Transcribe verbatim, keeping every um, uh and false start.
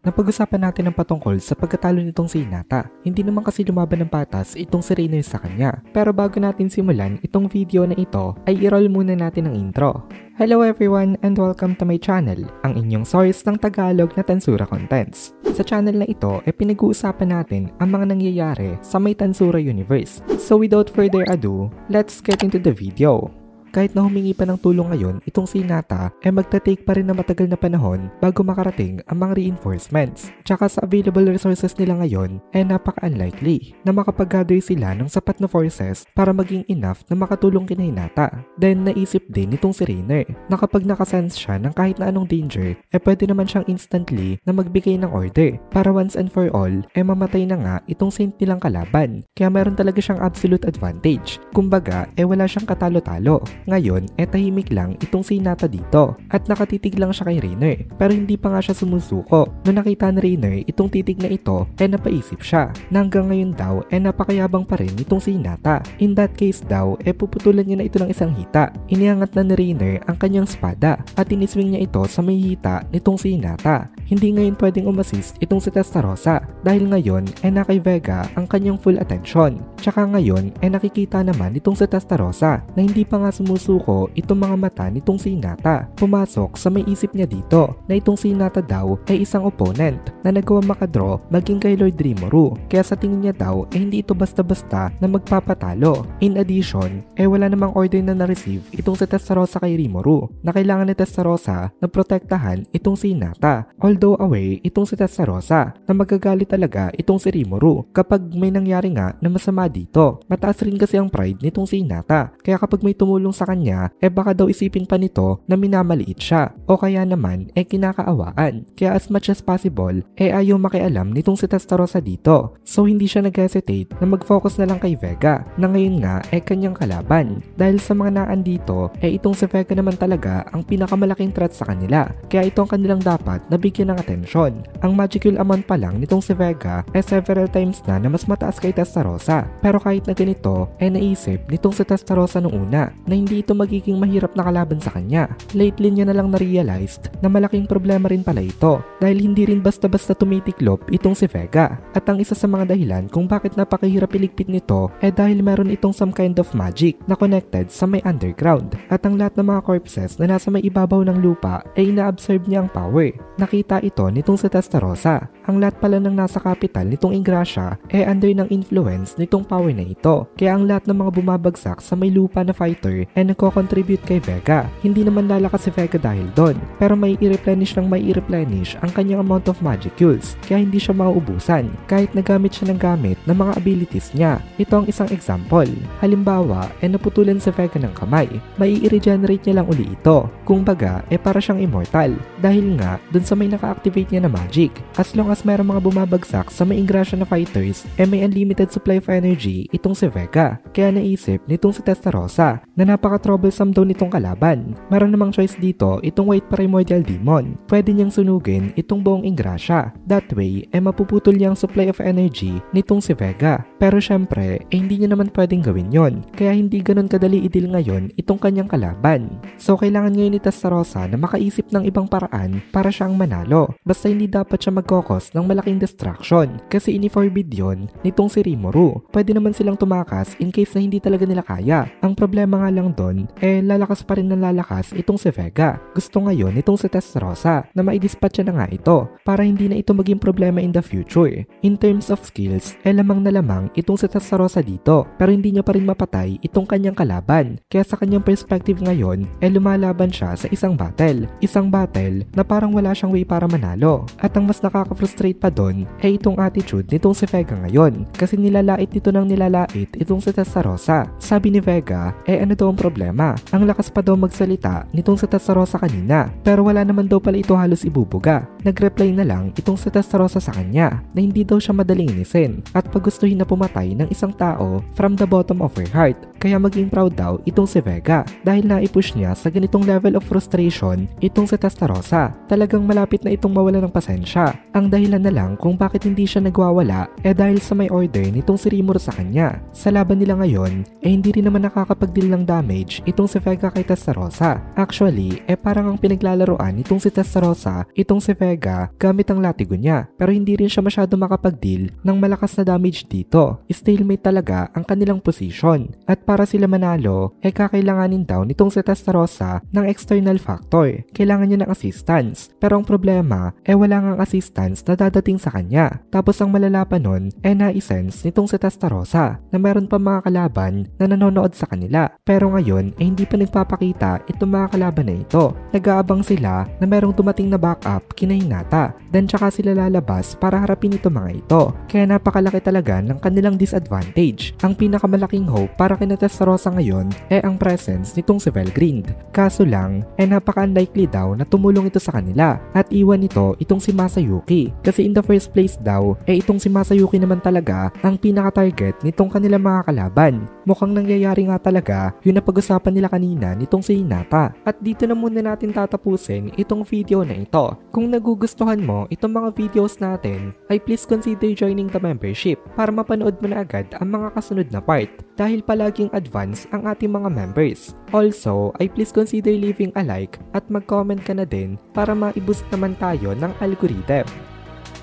Napag-usapan natin ang patungkol sa pagkatalo nitong si Hinata. Hindi naman kasi lumaban ng patas itong si Reiner sa kanya. Pero bago natin simulan itong video na ito, ay i-roll muna natin ang intro. Hello everyone and welcome to my channel, ang inyong source ng Tagalog na Tansura Contents. Sa channel na ito ay pinag-uusapan natin ang mga nangyayari sa may Tansura Universe. So without further ado, let's get into the video. Kahit na humingi pa ng tulong ngayon, itong si Hinata ay magta-take pa rin na matagal na panahon bago makarating ang mga reinforcements. Tsaka sa available resources nila ngayon ay napaka-unlikely na makapag-gather sila ng sapat na forces para maging enough na makatulong kina Hinata. Then naisip din nitong si Reiner na kapag nakasense siya ng kahit na anong danger, ay pwede naman siyang instantly na magbigay ng order para once and for all ay mamatay na nga itong saint nilang kalaban. Kaya meron talaga siyang absolute advantage. Kumbaga, ay wala siyang katalo-talo. Ngayon, e tahimik lang itong si Hinata dito at nakatitig lang siya kay Reiner pero hindi pa nga siya sumusuko. Noong nakita ni Reiner itong titig na ito, e napaisip siya na hanggang ngayon daw e napakayabang pa rin itong si Hinata. In that case daw, e puputulan niya na ito ng isang hita. Iniangat na ni Reiner ang kanyang espada at iniswing niya ito sa may hita nitong si Hinata. Hindi ngayon pwedeng umassist itong si Testarossa dahil ngayon e na kay Vega ang kanyang full attention. Tsaka ngayon e nakikita naman itong si Testarossa na hindi pa nga sumusuko itong mga mata nitong si Hinata. Pumasok sa may isip niya dito na itong si Hinata daw ay isang opponent na nagawa makadraw maging kay Lord Rimuru. Kaya sa tingin niya daw ay hindi ito basta-basta na magpapatalo. In addition, ay wala namang order na na-receive itong si Testarossa kay Rimuru na kailangan ni Testarossa na protektahan itong si Hinata. Although aware itong si Testarossa na magagalit talaga itong si Rimuru kapag may nangyari nga na masama dito. Mataas rin kasi ang pride nitong si Hinata. Kaya kapag may tumulong sa kanya, eh baka daw isipin pa nito na minamaliit siya o kaya naman eh kinakaawaan. Kaya as much as possible, eh ayaw makialam nitong si Testarossa dito. So hindi siya nag-hesitate na mag-focus na lang kay Vega na ngayon nga eh kanyang kalaban. Dahil sa mga naan dito, eh itong si Vega naman talaga ang pinakamalaking threat sa kanila. Kaya ito ang kanilang dapat nabigyan ng atensyon. Ang magical amount pa lang nitong si Vega eh several times na na mas mataas kay Testarossa. Pero kahit na ganito, eh naisip nitong si Testarossa nung una na hindi ito magiging mahirap na kalaban sa kanya. Lately niya na lang na-realized na malaking problema rin pala ito dahil hindi rin basta-basta tumitiklop itong si Vega. At ang isa sa mga dahilan kung bakit napakahirap iligpit nito ay dahil meron itong some kind of magic na connected sa may underground. At ang lahat ng mga corpses na nasa may ibabaw ng lupa ay ina-absorb niya ang power. Nakita ito nitong si Testarossa. Ang lahat pala ng nasa capital nitong Ingrassia ay under ng influence nitong power na ito. Kaya ang lahat ng mga bumabagsak sa may lupa na fighter ay nagko-contribute kay Vega. Hindi naman lalakas si Vega dahil doon, pero may i-replenish ng may i-replenish ang kanyang amount of magicules, kaya hindi siya mauubusan kahit nagamit siya ng gamit ng mga abilities niya. Ito ang isang example. Halimbawa, ay naputulan si Vega ng kamay, may i-regenerate niya lang uli ito. Kung baga, ay para siyang immortal dahil nga dun sa may naka-activate niya na magic. As long as mayroong mga bumabagsak sa may Ingrassia na fighters, ay may unlimited supply of energy itong si Vega. Kaya naisip nitong si Testarossa na napaka-troublesome daw nitong kalaban. Meron namang choice dito itong White Primordial Demon. Pwede niyang sunugin itong buong Ingrassia. That way, ay mapuputol niya ang supply of energy nitong si Vega. Pero syempre, eh hindi niya naman pwedeng gawin yon. Kaya hindi ganun kadali idil ngayon itong kanyang kalaban. So kailangan ngayon ni Testarossa na makaisip ng ibang paraan para siyang manalo. Basta hindi dapat siya magkokos ng malaking distraction kasi ini-forbid yon nitong si Rimuru. Pwede naman silang tumakas in case na hindi talaga nila kaya. Ang problema nga lang doon, eh lalakas pa rin ng lalakas itong si Vega. Gusto ngayon itong si Testarossa na maidispatch na nga ito para hindi na ito maging problema in the future. In terms of skills, eh lamang na lamang itong si Testarossa dito pero hindi niya pa rin mapatay itong kanyang kalaban. Kaya sa kanyang perspective ngayon, eh lumalaban siya sa isang battle. Isang battle na parang wala siyang way para manalo. At ang mas nakaka-frustrate pa doon, eh itong attitude nitong si Vega ngayon kasi nilalait dito ng nilalait itong si Testarossa. Sabi ni Vega, eh ano daw ang problema? Ang lakas pa daw magsalita nitong si Testarossa kanina pero wala naman daw pala ito halos ibubuga. Nag-reply na lang itong si Testarossa sa kanya na hindi daw siya madaling inisin at pag gustuhin na pumatay pumatay ng isang tao from the bottom of her heart. Kaya maging proud daw itong si Vega dahil naipush niya sa ganitong level of frustration itong si Testarossa. Talagang malapit na itong mawala ng pasensya. Ang dahilan na lang kung bakit hindi siya nagwawala eh dahil sa may order nitong si Rimuru sa kanya. Sa laban nila ngayon eh hindi rin naman nakakapag-deal ng damage itong si Vega kay Testarossa. Actually eh parang ang pinaglalaroan nitong si Testarossa itong si Vega gamit ang latigo niya, pero hindi rin siya masyado makapag-deal ng malakas na damage dito. Stalemate talaga ang kanilang position at para sila manalo eh kakailanganin daw nitong si Testarossa ng external factor. Kailangan niya ng assistance, pero ang problema eh wala ngang assistance na dadating sa kanya. Tapos ang malala pa nun eh naisense nitong si Testarossa na meron pa mga kalaban na nanonood sa kanila, pero ngayon eh hindi pa nagpapakita itong mga kalaban na ito. Nag-aabang sila na merong dumating na backup kina Hinata, then tsaka sila lalabas para harapin ito mga ito. Kaya napakalaki talaga ng kanilang disadvantage. Ang pinakamalaking hope para kina Testarossa ngayon eh ang presence nitong si Velgrind. Kaso lang eh napaka-unlikely daw na tumulong ito sa kanila at iwan ito itong si Masayuki, kasi in the first place daw eh itong si Masayuki naman talaga ang pinaka-target nitong kanilang mga kalaban. Mukhang nangyayari nga talaga yung napag-usapan nila kanina nitong si Hinata. At dito na muna natin tatapusin itong video na ito. Kung nagugustuhan mo itong mga videos natin ay please consider joining the membership para mapanood mo na agad ang mga kasunod na part dahil palaging advance ang ating mga members. Also ay please consider leaving a like at mag-comment ka na din para ma-boost naman tayo ng algorithm.